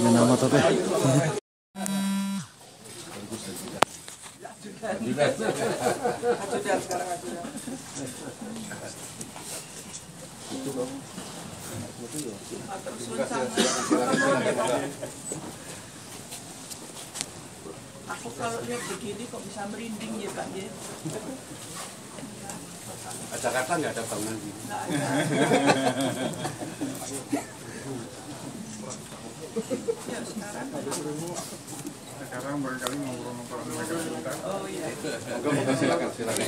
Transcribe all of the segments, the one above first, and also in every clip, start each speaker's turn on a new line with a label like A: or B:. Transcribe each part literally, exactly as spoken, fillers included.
A: nama tapi.
B: Aku kalau lihat begini kok bisa merinding ya Pak ya.
C: Jakarta nggak ada bangunan gini.
B: Ya sekarang.
D: Sekarang barangkali ngobrol-ngobrol mereka kita.
B: Oh iya.
C: Moga-moga silakan silakan.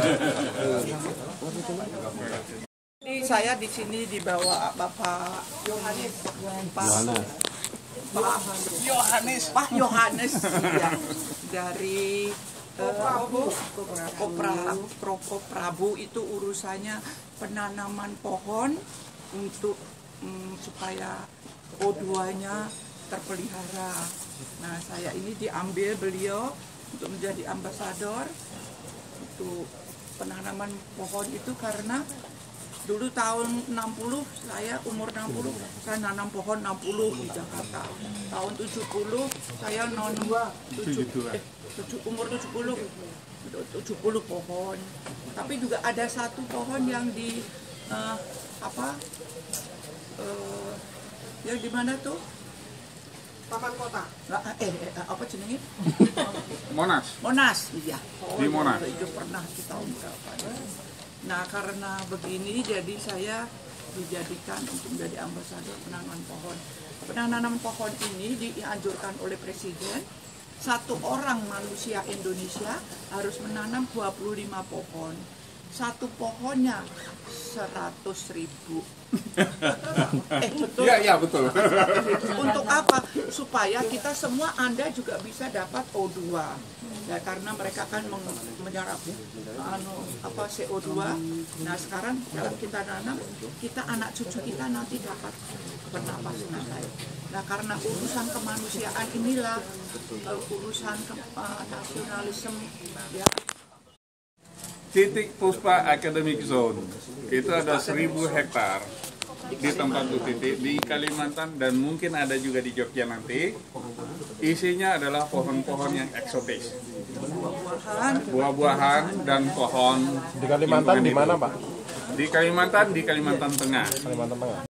B: Ini saya di sini dibawa Bapak Yohanes. Pak Pak Yohanes. Pak Yohanes ya. Dari Prabu, Kopra, Proko Prabu itu urusannya penanaman pohon untuk um, supaya O dua-nya terpelihara. Nah, saya ini diambil beliau untuk menjadi ambasador untuk penanaman pohon itu karena dulu tahun enam puluh, saya umur enam puluh, saya nanam pohon enam puluh di Jakarta. Tahun tujuh puluh, saya nanam tujuh, eh, tujuh, umur tujuh puluh, tujuh puluh pohon. Tapi juga ada satu pohon yang di, uh, apa, uh, yang di mana tuh? Taman Kota. Eh, eh apa jenenge?
D: Monas.
B: Monas, iya.
D: Di Monas.
B: Itu pernah di tahun berapa? Nah, karena begini jadi saya dijadikan untuk menjadi ambasador penanaman pohon. Penanaman pohon ini dianjurkan oleh Presiden. Satu orang manusia Indonesia harus menanam dua puluh lima pohon. Satu pohonnya seratus ribu. eh, betul?
D: Iya, iya, betul.
B: Untuk apa? Supaya kita semua, Anda juga bisa dapat O dua. Ya, karena mereka kan menyerap anu, apa, C O dua. Nah, sekarang kalau kita nanam, kita anak cucu kita nanti dapat pernapasan lain. Nah, karena urusan kemanusiaan inilah uh, urusan ke, uh, nasionalisme ya.
D: Titik Puspa Academic Zone itu ada seribu hektar di tempat itu titik di Kalimantan dan mungkin ada juga di Jogja nanti. Isinya adalah pohon-pohon yang eksotis, buah-buahan dan pohon.
A: Di Kalimantan di mana Pak?
D: Di Kalimantan, di Kalimantan Tengah.
A: Kalimantan Tengah.